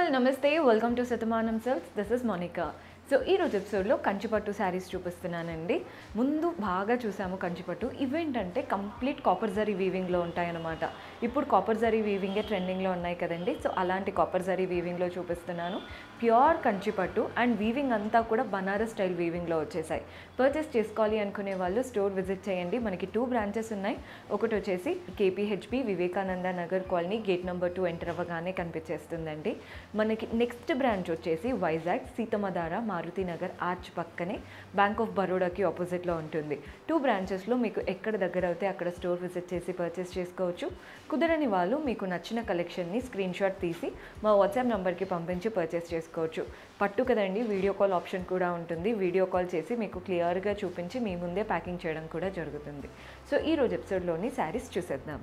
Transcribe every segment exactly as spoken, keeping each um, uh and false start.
Namaste, welcome to Sathamanam Silks. This is Monica. So ఈ రోజు ఎపిసోడ్లో కంచి పట్టు శారీస్ చూపిస్తున్నానండి. ముందు బాగా చూసాము కంచి పట్టు. ఇవేంటంటే కంప్లీట్ కాపర్ జరీ వీవింగ్లో ఉంటాయన్నమాట. ఇప్పుడు కాపర్ జరీ వీవింగే ట్రెండింగ్లో ఉన్నాయి కదండి. సో అలాంటి కాపర్ జరీ వీవింగ్లో చూపిస్తున్నాను. ప్యూర్ కంచి పట్టు అండ్ వీవింగ్ అంతా కూడా బనారస్ స్టైల్ వీవింగ్లో వచ్చేసాయి. పర్చేస్ చేసుకోవాలి అనుకునే వాళ్ళు స్టోర్ విజిట్ చేయండి. మనకి టూ బ్రాంచెస్ ఉన్నాయి. ఒకటి వచ్చేసి KPHB Vivekananda Nagar colony gate number two enter అవ్వగానే కనిపించేస్తుందండి. మనకి నెక్స్ట్ బ్రాంచ్ వచ్చేసి వైజాగ్ సీతమ్మధార మారుతి నగర్ ఆర్చ్ పక్కనే బ్యాంక్ ఆఫ్ బరోడాకి ఆపోజిట్లో ఉంటుంది. టూ బ్రాంచెస్లో మీకు ఎక్కడ దగ్గర అయితే అక్కడ స్టోర్ విజిట్ చేసి పర్చేస్ చేసుకోవచ్చు. కుదరని వాళ్ళు మీకు నచ్చిన కలెక్షన్ని స్క్రీన్ షాట్ తీసి మా వాట్సాప్ నెంబర్కి పంపించి పర్చేస్ చేసుకోవచ్చు. పట్టు కదండి, వీడియో కాల్ ఆప్షన్ కూడా ఉంటుంది. వీడియో కాల్ చేసి మీకు క్లియర్గా చూపించి మీ ముందే ప్యాకింగ్ చేయడం కూడా జరుగుతుంది. సో ఈ రోజు ఎపిసోడ్లోని శారీస్ చూసేద్దాం.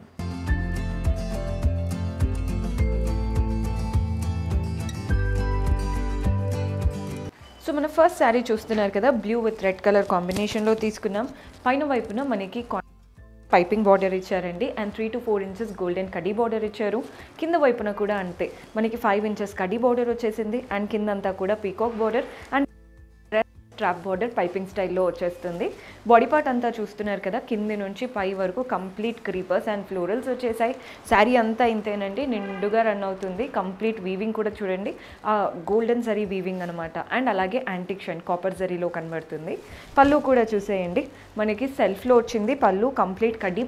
సో మన ఫస్ట్ శారీ చూస్తున్నారు కదా, బ్లూ విత్ రెడ్ కలర్ కాంబినేషన్లో తీసుకున్నాం. పైన వైపున మనకి పైపింగ్ బార్డర్ ఇచ్చారండి and three to four inches golden కడీ బార్డర్ ఇచ్చారు. కింద వైపున కూడా అంతే, మనకి ఫైవ్ ఇంచెస్ కడీ బార్డర్ వచ్చేసింది అండ్ కిందంతా కూడా peacock border and strap border piping స్టైల్లో వచ్చేస్తుంది. బాడీ పార్ట్ అంతా చూస్తున్నారు కదా, కింది నుంచి పై వరకు కంప్లీట్ క్రీపర్స్ అండ్ ఫ్లోరల్స్ వచ్చేసాయి. శారీ అంతా ఇంతేనండి, నిండుగా రన్ అవుతుంది. కంప్లీట్ వీవింగ్ కూడా చూడండి, గోల్డెన్ జరీ వీవింగ్ అనమాట. అండ్ అలాగే యాంటిక్ షైన్ కాపర్ జరీలో కనబడుతుంది. పళ్ళు కూడా చూసేయండి, మనకి సెల్ఫ్లో వచ్చింది పళ్ళు. కంప్లీట్ కడ్డీ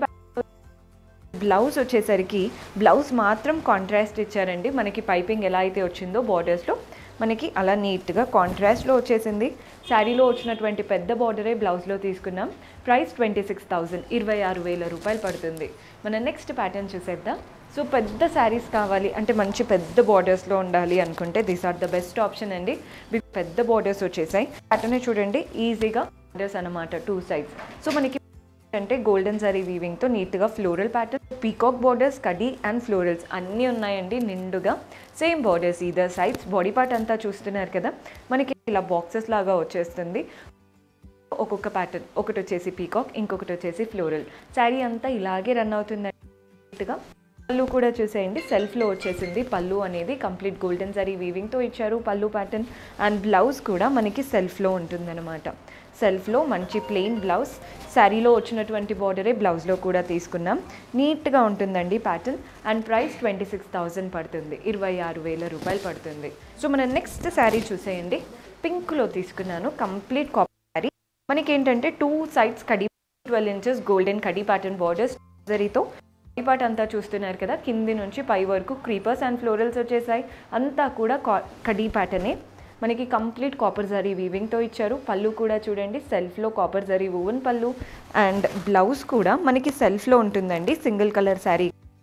బ్లౌజ్ వచ్చేసరికి బ్లౌజ్ మాత్రం కాంట్రాస్ట్ ఇచ్చారండి. మనకి పైపింగ్ ఎలా అయితే వచ్చిందో బార్డర్స్లో మనకి అలా నీట్గా కాంట్రాస్ట్లో వచ్చేసింది. శారీలో వచ్చినటువంటి పెద్ద బార్డరే బ్లౌజ్లో తీసుకున్నాం. ప్రైస్ ట్వంటీ సిక్స్ థౌజండ్ ఇరవై ఆరు వేల రూపాయలు పడుతుంది. మన నెక్స్ట్ ప్యాటర్న్ చూసేద్దాం. సో పెద్ద శారీస్ కావాలి అంటే మంచి పెద్ద బార్డర్స్లో ఉండాలి అనుకుంటే these are the best option అండి. పెద్ద బార్డర్స్ వచ్చేసాయి. ప్యాటర్నే చూడండి, ఈజీగా బార్డర్స్ అనమాట టూ సైడ్స్. సో మనకి అంటే గోల్డెన్ జరీ వీవింగ్తో నీట్గా ఫ్లోరల్ ప్యాటర్న్, పీకాక్ బార్డర్స్, కడీ అండ్ ఫ్లోరల్స్ అన్నీ ఉన్నాయండి నిండుగా. Same borders either sides. Body part అంతా చూస్తున్నారు కదా, మనకి ఇలా బాక్సెస్ లాగా వచ్చేస్తుంది. ఒక్కొక్క ప్యాటర్న్, ఒకటి వచ్చేసి పీకాక్, ఇంకొకటి వచ్చేసి ఫ్లోరల్. శారీ అంతా ఇలాగే రన్ అవుతుంది నీట్గా. పళ్ళు కూడా చూసేయండి, సెల్ఫ్లో వచ్చేసింది పళ్ళు అనేది. కంప్లీట్ గోల్డెన్ జరీ వీవింగ్తో ఇచ్చారు పళ్ళు ప్యాటర్న్. అండ్ బ్లౌజ్ కూడా మనకి సెల్ఫ్లో ఉంటుందన్నమాట. సెల్ఫ్లో మంచి ప్లెయిన్ బ్లౌజ్. శారీలో వచ్చినటువంటి బార్డరే బ్లౌజ్లో కూడా తీసుకున్నాం. నీట్గా ఉంటుందండి pattern. And price twenty six thousand పడుతుంది, ఇరవై ఆరు వేల రూపాయలు పడుతుంది. సో మన నెక్స్ట్ శారీ చూసేయండి, పింక్లో తీసుకున్నాను. Complete copper sari. మనకి ఏంటంటే టూ సైడ్స్ కడీ, ట్వెల్వ్ ఇంచెస్ గోల్డెన్ కడీ ప్యాటర్న్ బార్డర్స్ జరీతో. ఈ పార్ట్ అంతా చూస్తున్నారు కదా, కింది నుంచి పై వరకు క్రీపర్స్ అండ్ ఫ్లోరల్స్ వచ్చేసాయి. అంతా కూడా కడీ ప్యాటర్నే. మనకి కంప్లీట్ కాపర్ జరీ వీవింగ్తో ఇచ్చారు. పళ్ళు కూడా చూడండి, సెల్ఫ్లో కాపర్ జరీ ఓవెన్ పళ్ళు. అండ్ బ్లౌజ్ కూడా మనకి సెల్ఫ్లో ఉంటుందండి. సింగిల్ కలర్ శారీ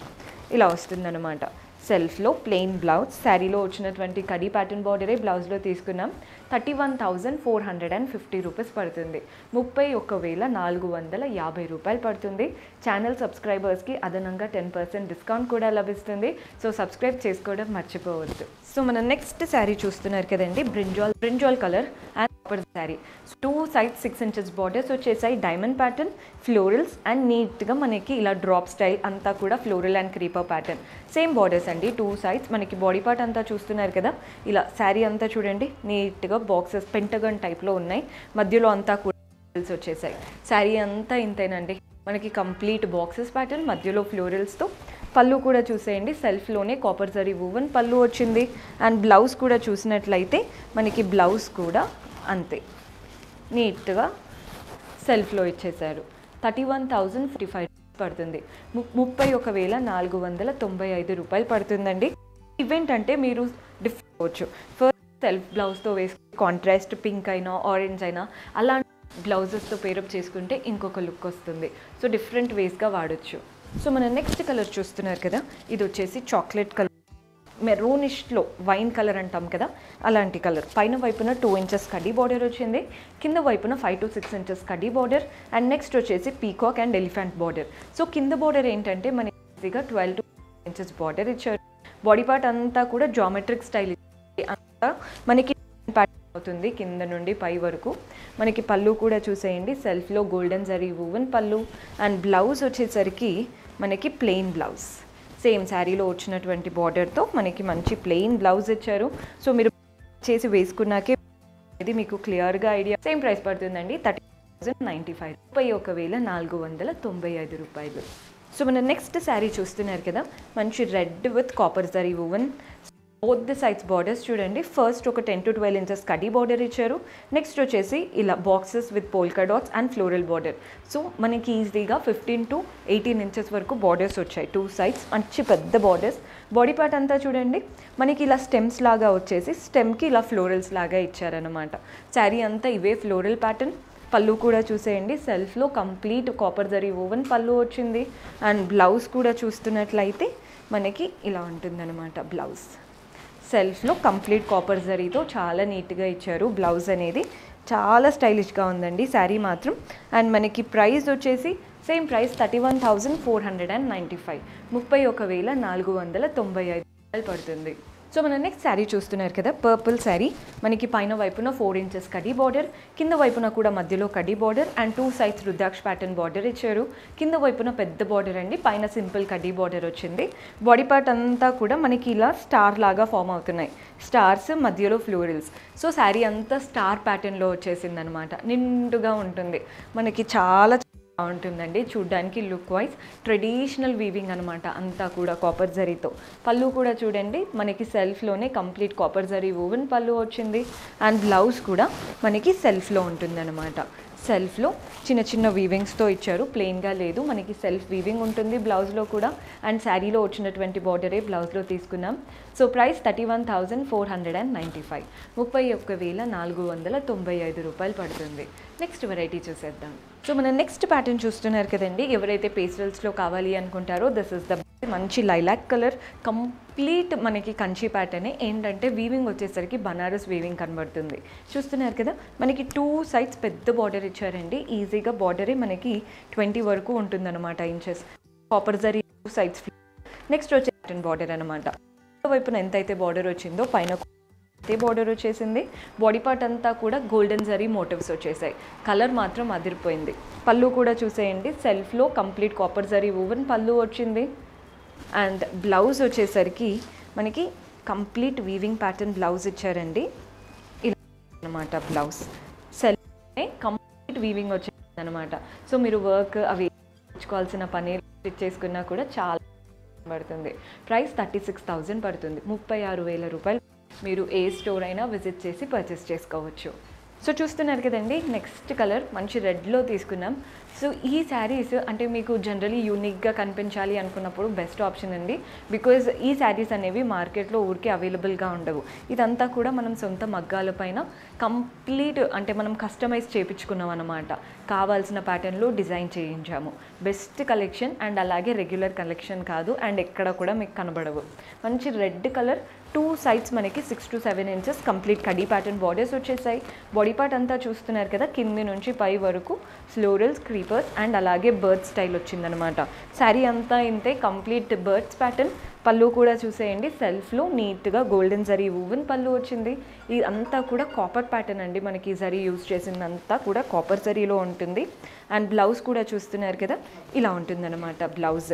ఇలా వస్తుందన్నమాట. సెల్ఫ్లో ప్లెయిన్ బ్లౌజ్. శారీలో వచ్చినటువంటి కడీ ప్యాటర్న్ బార్డరే బ్లౌజ్లో తీసుకున్నాం. Thirty one thousand four hundred and fifty rupees పడుతుంది, ముప్పై ఒక్క వేల నాలుగు వందల యాభై రూపాయలు పడుతుంది. ఛానల్ సబ్స్క్రైబర్స్కి అదనంగా టెన్ పర్సెంట్ డిస్కౌంట్ కూడా లభిస్తుంది. సో సబ్స్క్రైబ్ చేసుకోవడం మర్చిపోవద్దు. సో మన నెక్స్ట్ శారీ చూస్తున్నారు కదండి, brinjal brinjal colour and copper sari. Two sides six inches borders వచ్చేసాయి. డైమండ్ ప్యాటర్న్, ఫ్లోరల్స్ అండ్ నీట్గా మనకి ఇలా డ్రాప్ స్టైల్ అంతా కూడా floral and creeper pattern. Same borders అండి టూ సైడ్స్. మనకి బాడీ పార్ట్ అంతా చూస్తున్నారు కదా, ఇలా శారీ అంతా చూడండి నీట్గా బాక్సెస్ పెంటగన్ టైప్లో ఉన్నాయి. మధ్యలో అంతా కూడా ఫ్లోరల్స్ వచ్చేసాయి. శారీ అంతా ఇంతేనండి, మనకి కంప్లీట్ బాక్సెస్ ప్యాటర్న్, మధ్యలో ఫ్లోరల్స్తో. పళ్ళు కూడా చూసేయండి, సెల్ఫ్లోనే కాపర్ జరీ ఓవెన్ పళ్ళు వచ్చింది. అండ్ బ్లౌజ్ కూడా చూసినట్లయితే మనకి బ్లౌజ్ కూడా అంతే నీట్గా సెల్ఫ్లో ఇచ్చేసారు. Thirty one thousand fifty five పడుతుంది, ముప్పై ఒక వేల నాలుగు వందల తొంభై ఐదు రూపాయలు పడుతుందండి. ఈవెంట్ అంటే మీరు డిఫరెంట్ అవ్వచ్చు. ఫస్ట్ సెల్ఫ్ బ్లౌజ్తో వేసుకుని కాంట్రాస్ట్ పింక్ అయినా ఆరెంజ్ అయినా అలాంటి బ్లౌజెస్తో పేరప్ చేసుకుంటే ఇంకొక లుక్ వస్తుంది. సో డిఫరెంట్ వేస్గా వాడచ్చు. సో మన నెక్స్ట్ కలర్ చూస్తున్నారు కదా, ఇది వచ్చేసి చాక్లెట్ కలర్, మెరూనిష్లో వైన్ కలర్ అంటాం కదా అలాంటి కలర్. పైన వైపున టూ ఇంచెస్ కడ్డీ బార్డర్ వచ్చింది, కింద వైపున ఫైవ్ టు సిక్స్ ఇంచెస్ కడ్డీ బార్డర్. అండ్ నెక్స్ట్ వచ్చేసి peacock and elephant border. So కింద బార్డర్ ఏంటంటే మనకి ఈజీగా ట్వెల్వ్ టు ఇంచెస్ బార్డర్ ఇచ్చారు. బాడీ పార్ట్ అంతా కూడా జామెట్రిక్ స్టైల్ అంతా మనకి ప్యాటర్న్ అవుతుంది కింద నుండి పై వరకు. మనకి పళ్ళు కూడా చూసేయండి, సెల్ఫ్లో గోల్డెన్ జరీ ఓవెన్ పళ్ళు. అండ్ బ్లౌజ్ వచ్చేసరికి మనకి ప్లెయిన్ బ్లౌజ్. సేమ్ శారీలో వచ్చినటువంటి బార్డర్తో మనకి మంచి ప్లెయిన్ బ్లౌజ్ ఇచ్చారు. సో మీరు చేసి వేసుకున్నాకే ఇది మీకు క్లియర్గా ఐడియా. సేమ్ ప్రైస్ పడుతుందండి థర్టీ థౌజండ్ నైంటీ ఫైవ్ ముప్పై ఒక వేల నాలుగు వందల తొంభై ఐదు రూపాయలు. సో మన నెక్స్ట్ శారీ చూస్తున్నారు కదా, మంచి red with copper zari woven both the sides borders చూడండి. ఫస్ట్ ఒక టెన్ టు ట్వెల్వ్ ఇంచెస్ కడీ బార్డర్ ఇచ్చారు. నెక్స్ట్ వచ్చేసి ఇలా boxes with polka dots and floral border. So మనకి ఈజీగా ఫిఫ్టీన్ టు ఎయిటీన్ ఇంచెస్ వరకు బార్డర్స్ వచ్చాయి టూ సైడ్స్, మంచి పెద్ద బార్డర్స్. బాడీ పార్ట్ అంతా చూడండి మనకి ఇలా స్టెమ్స్ లాగా వచ్చేసి స్టెమ్కి ఇలా ఫ్లోరల్స్ లాగా ఇచ్చారనమాట. శారీ అంతా ఇవే ఫ్లోరల్ ప్యాటర్న్. పళ్ళు కూడా చూసేయండి, సెల్ఫ్లో కంప్లీట్ కాపర్ జరీ ఓవెన్ పళ్ళు వచ్చింది. అండ్ బ్లౌజ్ కూడా చూస్తున్నట్లయితే మనకి ఇలా ఉంటుందన్నమాట. బ్లౌజ్ సెల్ఫ్లో కంప్లీట్ కాపర్ జరీతో చాలా నీట్గా ఇచ్చారు. బ్లౌజ్ అనేది చాలా స్టైలిష్గా ఉందండి శారీ మాత్రం. అండ్ మనకి ప్రైస్ వచ్చేసి same price thirty one thousand four hundred and ninety five ముప్పై ఒక వేల నాలుగు వందల తొంభై ఐదు రూపాయలు పడుతుంది. సో మన నెక్స్ట్ శారీ చూస్తున్నారు కదా, పర్పుల్ శారీ. మనకి పైన వైపున ఫోర్ ఇంచెస్ కడీ బార్డర్, కింద వైపున కూడా మధ్యలో కడీ border and two sides rudraksha pattern border ఇచ్చారు. కింద వైపున పెద్ద బార్డర్ అండి, పైన సింపుల్ కడీ బార్డర్ వచ్చింది. బాడీ పార్ట్ అంతా కూడా మనకి ఇలా స్టార్ లాగా ఫామ్ అవుతున్నాయి, స్టార్స్ మధ్యలో ఫ్లోరల్స్. సో శారీ అంతా స్టార్ ప్యాటర్న్లో వచ్చేసింది అనమాట. నిండుగా ఉంటుంది, మనకి చాలా బాగుంటుందండి చూడ్డానికి. లుక్ వైజ్ ట్రెడిషనల్ వీవింగ్ అనమాట అంతా కూడా కాపర్ జరీతో. పళ్ళు కూడా చూడండి మనకి సెల్ఫ్లోనే కంప్లీట్ కాపర్ జరీ ఓవెన్ పళ్ళు వచ్చింది. అండ్ బ్లౌజ్ కూడా మనకి సెల్ఫ్లో ఉంటుందన్నమాట. సెల్ఫ్లో చిన్న చిన్న వీవింగ్స్తో ఇచ్చారు, ప్లెయిన్గా లేదు, మనకి సెల్ఫ్ వీవింగ్ ఉంటుంది బ్లౌజ్లో కూడా. అండ్ శారీలో వచ్చినటువంటి బార్డరే బ్లౌజ్లో తీసుకున్నాం. So price thirty one thousand four hundred and ninety five ముప్పై ఒక్క వేల నాలుగు వందల తొంభై ఐదు రూపాయలు పడుతుంది. నెక్స్ట్ వెరైటీ చూసేద్దాం. సో మన నెక్స్ట్ ప్యాటర్న్ చూస్తున్నారు కదండి, ఎవరైతే పేస్టల్స్లో కావాలి అనుకుంటారో దిస్ ఇస్ ద మంచి లైలాక్ కలర్. కంప్లీట్ మనకి కంచి ప్యాటర్నే, ఏంటంటే వీవింగ్ వచ్చేసరికి బనారస్ వీవింగ్ కనబడుతుంది. చూస్తున్నారు కదా మనకి టూ సైడ్స్ పెద్ద బార్డర్ ఇచ్చారండి. ఈజీగా బార్డరే మనకి ట్వంటీ వరకు ఉంటుందన్నమాట inches. Copper zari two sides. Next వచ్చే ప్యాటర్న్ బార్డర్ అనమాట. వైపున ఎంతైతే బార్డర్ వచ్చిందో పైన అదే బార్డర్ వచ్చేసింది. బాడీ పార్ట్ అంతా కూడా గోల్డెన్ జరీ మోటివ్స్ వచ్చేసాయి. కలర్ మాత్రం అదిరిపోయింది. పళ్ళు కూడా చూసేయండి, సెల్ఫ్లో కంప్లీట్ కాపర్ జరీ ఓవెన్ పళ్ళు వచ్చింది. అండ్ బ్లౌజ్ వచ్చేసరికి మనకి కంప్లీట్ వీవింగ్ ప్యాటర్న్ బ్లౌజ్ ఇచ్చారండి. ఇలా అనమాట బ్లౌజ్. సెల్ఫ్నే కంప్లీట్ వీవింగ్ వచ్చేసింది అనమాట. సో మీరు వర్క్ అవి తెచ్చుకోవాల్సిన పని స్టిచ్ చేసుకున్నా కూడా చాలా పడుతుంది. ప్రైస్ థర్టీ సిక్స్ థౌజండ్ పడుతుంది. ముప్పై ఆరు వేల రూపాయలు. మీరు ఏ స్టోర్ అయినా విజిట్ చేసి పర్చేస్ చేసుకోవచ్చు. సో చూస్తున్నారు కదండి, నెక్స్ట్ కలర్ మంచి రెడ్లో తీసుకున్నాం. సో ఈ శారీస్ అంటే మీకు జనరలీ యూనిక్గా కనిపించాలి అనుకున్నప్పుడు బెస్ట్ ఆప్షన్ అండి. బికాజ్ ఈ శారీస్ అనేవి మార్కెట్లో ఊరికే అవైలబుల్గా ఉండవు. ఇదంతా కూడా మనం సొంత మగ్గాల పైన కంప్లీట్ అంటే మనం కస్టమైజ్ చేయించుకున్నాం అనమాట. కావాల్సిన ప్యాటర్న్లో డిజైన్ చేయించాము. బెస్ట్ కలెక్షన్ అండ్ అలాగే రెగ్యులర్ కలెక్షన్ కాదు అండ్ ఎక్కడ కూడా మీకు కనబడవు. మంచి రెడ్ కలర్, టూ సైడ్స్ మనకి six to seven inches complete కడీ ప్యాటర్న్ బార్డర్స్ వచ్చేసాయి. బాడీ పార్ట్ అంతా చూస్తున్నారు కదా, కింది నుంచి పై వరకు ఫ్లోరల్స్, క్రీపర్స్ అండ్ అలాగే బర్డ్స్ స్టైల్ వచ్చిందనమాట. శారీ అంతా ఇంతే కంప్లీట్ బర్డ్స్ ప్యాటర్న్. పళ్ళు కూడా చూసేయండి, సెల్ఫ్లో నీట్గా గోల్డెన్ జరీ వువెన్ పళ్ళు వచ్చింది. ఇది అంతా కూడా కాపర్ ప్యాటర్న్ అండి, మనకి జరీ యూజ్ చేసిందంతా కూడా కాపర్ జరీలో ఉంటుంది. అండ్ బ్లౌజ్ కూడా చూస్తున్నారు కదా, ఇలా ఉంటుందన్నమాట బ్లౌజ్.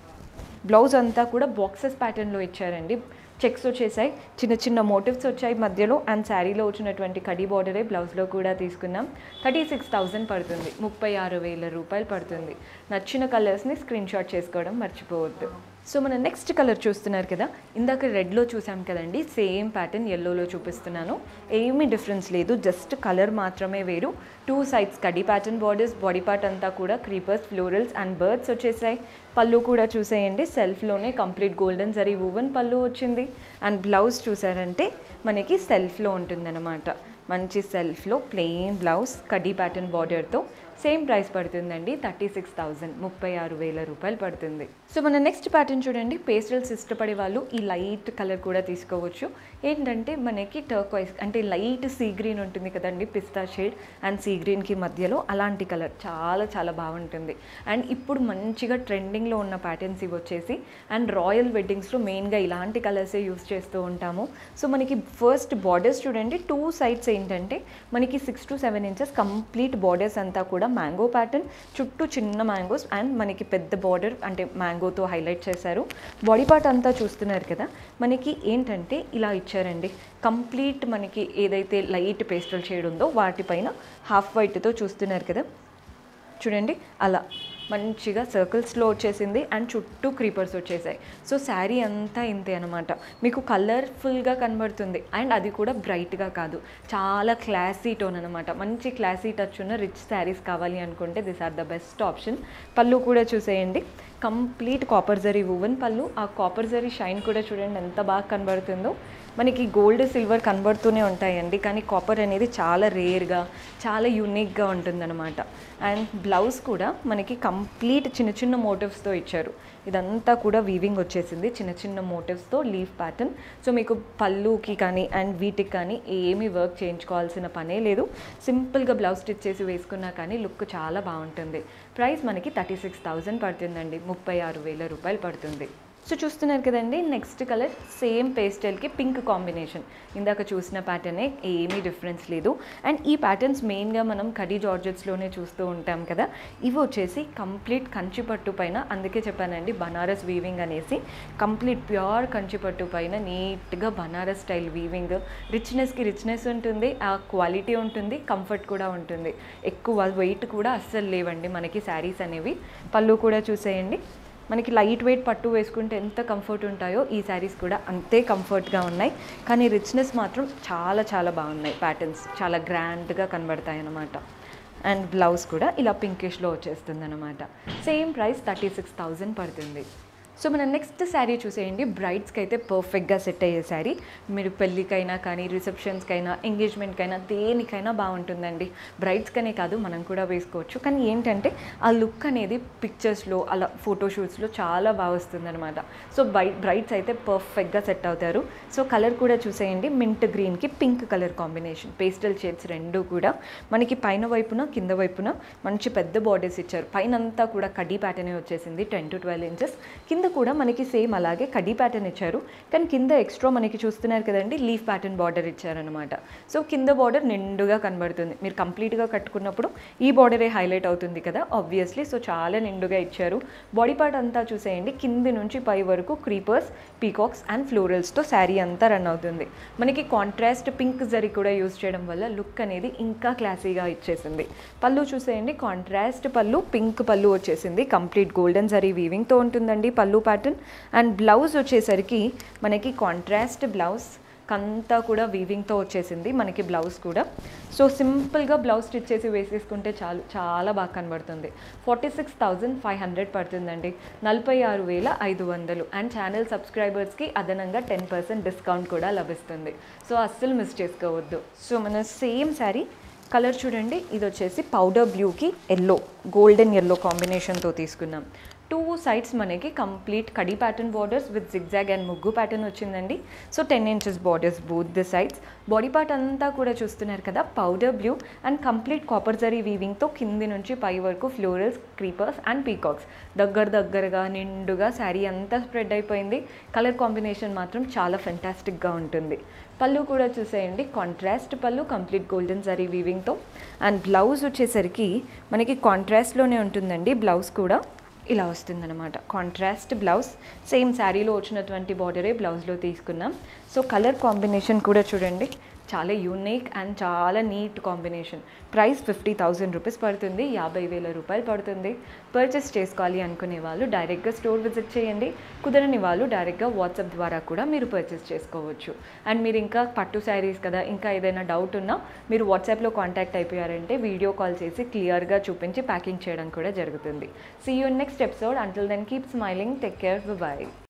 బ్లౌజ్ అంతా కూడా బాక్సెస్ ప్యాటర్న్లో ఇచ్చారండి. చెక్స్ వచ్చేసాయి, చిన్న చిన్న మోటివ్స్ వచ్చాయి మధ్యలో. అండ్ శారీలో వచ్చినటువంటి కడీ బార్డరే బ్లౌజ్లో కూడా తీసుకున్నాం. థర్టీ సిక్స్ థౌజండ్ పడుతుంది, ముప్పై ఆరు వేల రూపాయలు పడుతుంది. నచ్చిన కలర్స్ని స్క్రీన్ షాట్ చేసుకోవడం మర్చిపోవద్దు. సో మన నెక్స్ట్ కలర్ చూస్తున్నారు కదా, ఇందాక రెడ్లో చూసాం కదండి, సేమ్ ప్యాటర్న్ ఎల్లోలో చూపిస్తున్నాను. ఏమీ డిఫరెన్స్ లేదు, జస్ట్ కలర్ మాత్రమే వేరు. టూ సైడ్స్ కడీ ప్యాటర్న్ బార్డర్స్, బాడీ పార్ట్ అంతా కూడా క్రీపర్స్, ఫ్లోరల్స్ అండ్ బర్డ్స్ వచ్చేసాయి. పళ్ళు కూడా చూసేయండి, సెల్ఫ్లోనే కంప్లీట్ గోల్డెన్ జరీ వువెన్ పళ్ళు వచ్చింది. అండ్ బ్లౌజ్ చూసారంటే మనకి సెల్ఫ్లో ఉంటుందన్నమాట. మంచి సెల్ఫ్లో ప్లెయిన్ బ్లౌజ్ కడీ ప్యాటర్న్ బార్డర్తో. సేమ్ ప్రైస్ పడుతుందండి, థర్టీ సిక్స్ థౌజండ్ ముప్పై ఆరు వేల రూపాయలు పడుతుంది. సో మన నెక్స్ట్ ప్యాటర్న్ చూడండి, పేస్టల్స్ ఇష్టపడే వాళ్ళు ఈ లైట్ కలర్ కూడా తీసుకోవచ్చు. ఏంటంటే మనకి టర్క్వైస్ అంటే లైట్ సీ గ్రీన్ ఉంటుంది కదండి, పిస్తా షేడ్ అండ్ సీ గ్రీన్కి మధ్యలో అలాంటి కలర్ చాలా చాలా బాగుంటుంది. అండ్ ఇప్పుడు మంచిగా ట్రెండింగ్లో ఉన్న ప్యాటర్న్స్ ఇవి వచ్చేసి. అండ్ రాయల్ వెడ్డింగ్స్లో మెయిన్గా ఇలాంటి కలర్సే యూస్ చేస్తూ ఉంటాము. సో మనకి ఫస్ట్ బార్డర్స్ చూడండి, టూ సైడ్స్ ఏంటంటే మనకి six to seven inches complete borders అంతా కూడా మ్యాంగో ప్యాటర్న్, చుట్టూ చిన్న మ్యాంగోస్ అండ్ మనకి పెద్ద బార్డర్ అంటే మ్యాంగోతో హైలైట్ చేశారు. బాడీ పార్ట్ అంతా చూస్తున్నారు కదా, మనకి ఏంటంటే ఇలా ఇచ్చారండి. కంప్లీట్ మనకి ఏదైతే లైట్ పేస్టల్ షేడ్ ఉందో వాటిపైన హాఫ్ వైట్తో చూస్తున్నారు కదా, చూడండి అలా మంచిగా సర్కిల్స్లో వచ్చేసింది అండ్ చుట్టూ క్రీపర్స్ వచ్చేసాయి. సో శారీ అంతా ఇంతే అనమాట, మీకు కలర్ఫుల్గా కనబడుతుంది అండ్ అది కూడా బ్రైట్గా కాదు, చాలా క్లాసీ టోన్ అనమాట. మంచి క్లాసీ టచ్ ఉన్న రిచ్ శారీస్ కావాలి అనుకుంటే this are the best option. పళ్ళు కూడా చూసేయండి, కంప్లీట్ కాపర్ జరీ వూవెన్ పళ్ళు. ఆ కాపర్ జరీ షైన్ కూడా చూడండి ఎంత బాగా కనబడుతుందో. మనకి గోల్డ్ సిల్వర్ కనబడుతూనే ఉంటాయండి, కానీ కాపర్ అనేది చాలా రేర్గా చాలా యూనిక్గా ఉంటుందన్నమాట. అండ్ బ్లౌజ్ కూడా మనకి కంప్లీట్ చిన్న చిన్న మోటివ్స్తో ఇచ్చారు. ఇదంతా కూడా వీవింగ్ వచ్చేసింది చిన్న చిన్న మోటివ్స్తో, లీఫ్ ప్యాటర్న్. సో మీకు పళ్ళుకి కానీ అండ్ వీటికి కానీ ఏమీ వర్క్ చేయించుకోవాల్సిన పనే లేదు. సింపుల్గా బ్లౌజ్ స్టిచ్ చేసి వేసుకున్నా కానీ లుక్ చాలా బాగుంటుంది. ప్రైస్ మనకి థర్టీ సిక్స్ థౌజండ్ పడుతుందండి, ముప్పై ఆరు వేల రూపాయలు పడుతుంది. సో చూస్తున్నారు కదండి, నెక్స్ట్ కలర్ సేమ్ పేస్టల్కి పింక్ కాంబినేషన్. ఇందాక చూసిన ప్యాటర్నే, ఏమీ డిఫరెన్స్ లేదు. అండ్ ఈ ప్యాటర్న్స్ మెయిన్గా మనం కడీ జార్జెట్స్లోనే చూస్తూ ఉంటాం కదా. ఇవి వచ్చేసి కంప్లీట్ కంచి పట్టు పైన, అందుకే చెప్పానండి బనారస్ వీవింగ్ అనేసి. కంప్లీట్ ప్యూర్ కంచి పట్టు పైన నీట్గా బనారస్ స్టైల్ వీవింగ్. రిచ్నెస్కి రిచ్నెస్ ఉంటుంది, ఆ క్వాలిటీ ఉంటుంది, కంఫర్ట్ కూడా ఉంటుంది. ఎక్కువ వెయిట్ కూడా అస్సలు లేవండి మనకి శారీస్ అనేవి. పళ్ళు కూడా చూసేయండి, మనకి లైట్ వెయిట్ పట్టు వేసుకుంటే ఎంత కంఫర్ట్ ఉంటాయో ఈ శారీస్ కూడా అంతే కంఫర్ట్గా ఉన్నాయి. కానీ రిచ్నెస్ మాత్రం చాలా చాలా బాగున్నాయి. ప్యాటర్న్స్ చాలా గ్రాండ్గా కనబడతాయి అన్నమాట. అండ్ బ్లౌజ్ కూడా ఇలా పింకిష్లో వచ్చేస్తుంది అనమాట. Same price thirty six thousand పడుతుంది. సో మన నెక్స్ట్ శారీ చూసేయండి, బ్రైడ్స్కి అయితే పర్ఫెక్ట్గా సెట్ అయ్యే శారీ. మీరు పెళ్ళికైనా కానీ రిసెప్షన్స్కైనా ఎంగేజ్మెంట్కైనా దేనికైనా బాగుంటుందండి. బ్రైడ్స్కనే కాదు మనం కూడా వేసుకోవచ్చు. కానీ ఏంటంటే ఆ లుక్ అనేది పిక్చర్స్లో అలా ఫోటోషూట్స్లో చాలా బాగా వస్తుందన్నమాట. సో బై బ్రైడ్స్ అయితే పర్ఫెక్ట్గా సెట్ అవుతారు. సో కలర్ కూడా చూసేయండి, మింట్ గ్రీన్కి pink colour combination, pastel shades రెండు కూడా. మనకి పైన వైపున కింద వైపున మంచి పెద్ద బార్డర్స్ ఇచ్చారు. పైన అంతా కూడా కడ్డీ ప్యాటర్నే వచ్చేసింది, టెన్ టు ట్వెల్వ్ ఇంచెస్. కింద కూడా మనకి సేమ్ అలాగే కడ్డీ ప్యాటర్న్ ఇచ్చారు, కానీ కింద ఎక్స్ట్రా మనకి చూస్తున్నారు కదండి లీఫ్ ప్యాటర్న్ బార్డర్ ఇచ్చారనమాట. సో కింద బార్డర్ నిండుగా కనబడుతుంది. మీరు కంప్లీట్గా కట్టుకున్నప్పుడు ఈ బార్డరే హైలైట్ అవుతుంది కదా ఆబ్వియస్లీ. సో చాలా నిండుగా ఇచ్చారు. బాడీ పార్ట్ అంతా చూసేయండి, కింది నుంచి పై వరకు క్రీపర్స్, పీకాక్స్ అండ్ ఫ్లోరల్స్తో శారీ అంతా రన్ అవుతుంది. మనకి కాంట్రాస్ట్ పింక్ జరీ కూడా యూజ్ చేయడం వల్ల లుక్ అనేది ఇంకా క్లాసీగా ఇచ్చేసింది. పళ్ళు చూసేయండి, కాంట్రాస్ట్ పళ్ళు, పింక్ పళ్ళు వచ్చేసింది. కంప్లీట్ గోల్డెన్ జరీ వీవింగ్తో ఉంటుందండి పళ్ళు ప్యాటర్న్. అండ్ బ్లౌజ్ వచ్చేసరికి మనకి కాంట్రాస్ట్ బ్లౌజ్ అంతా కూడా వీవింగ్తో వచ్చేసింది మనకి బ్లౌజ్ కూడా. సో సింపుల్గా బ్లౌజ్ స్టిచ్ చేసి వేసేసుకుంటే చాలు, చాలా బాగా కనబడుతుంది. Forty six thousand five hundred పడుతుందండి, నలభై ఆరు వేల ఐదు వందలు. అండ్ ఛానల్ సబ్స్క్రైబర్స్కి అదనంగా టెన్ పర్సెంట్ డిస్కౌంట్ కూడా లభిస్తుంది. సో అస్సలు మిస్ చేసుకోవద్దు. సో మన సేమ్ శారీ కలర్ చూడండి, ఇది వచ్చేసి పౌడర్ బ్లూకి ఎల్లో, గోల్డెన్ ఎల్లో కాంబినేషన్తో తీసుకున్నాం. టూ సైడ్స్ మనకి కంప్లీట్ కడీ pattern borders with zigzag and ముగ్గు ప్యాటర్న్ వచ్చిందండి. So ten inches borders both the sides. Body part అంతా కూడా చూస్తున్నారు కదా, powder blue and complete copper zari వీవింగ్తో కింది నుంచి పై వరకు ఫ్లోరల్స్, క్రీపర్స్ అండ్ పీకాక్స్ దగ్గర దగ్గరగా నిండుగా శారీ అంతా స్ప్రెడ్ అయిపోయింది. కలర్ కాంబినేషన్ మాత్రం చాలా ఫెంటాస్టిక్గా ఉంటుంది. పళ్ళు కూడా చూసేయండి, కాంట్రాస్ట్ పళ్ళు, కంప్లీట్ గోల్డెన్ జరీ వీవింగ్తో. అండ్ బ్లౌజ్ వచ్చేసరికి మనకి కాంట్రాస్ట్లోనే ఉంటుందండి. బ్లౌజ్ కూడా ఇలా వస్తుందన్నమాట, కాంట్రాస్ట్ బ్లౌజ్. సేమ్ శారీలో వచ్చినటువంటి బార్డరే బ్లౌజ్లో తీసుకున్నాం. సో కలర్ కాంబినేషన్ కూడా చూడండి, చాలా యూనిక్ అండ్ చాలా neat combination. Price fifty thousand rupees పడుతుంది, యాభై వేల రూపాయలు పడుతుంది. పర్చేస్ చేసుకోవాలి అనుకునే వాళ్ళు డైరెక్ట్గా స్టోర్ విజిట్ చేయండి, కుదరని వాళ్ళు డైరెక్ట్గా వాట్సాప్ ద్వారా కూడా మీరు పర్చేస్ చేసుకోవచ్చు. అండ్ మీరు ఇంకా పట్టు శారీస్ కదా, ఇంకా ఏదైనా డౌట్ ఉన్నా మీరు వాట్సాప్లో కాంటాక్ట్ అయిపోయారంటే వీడియో కాల్ చేసి క్లియర్గా చూపించి ప్యాకింగ్ చేయడం కూడా జరుగుతుంది. See you next episode. Until then keep smiling, take care, by.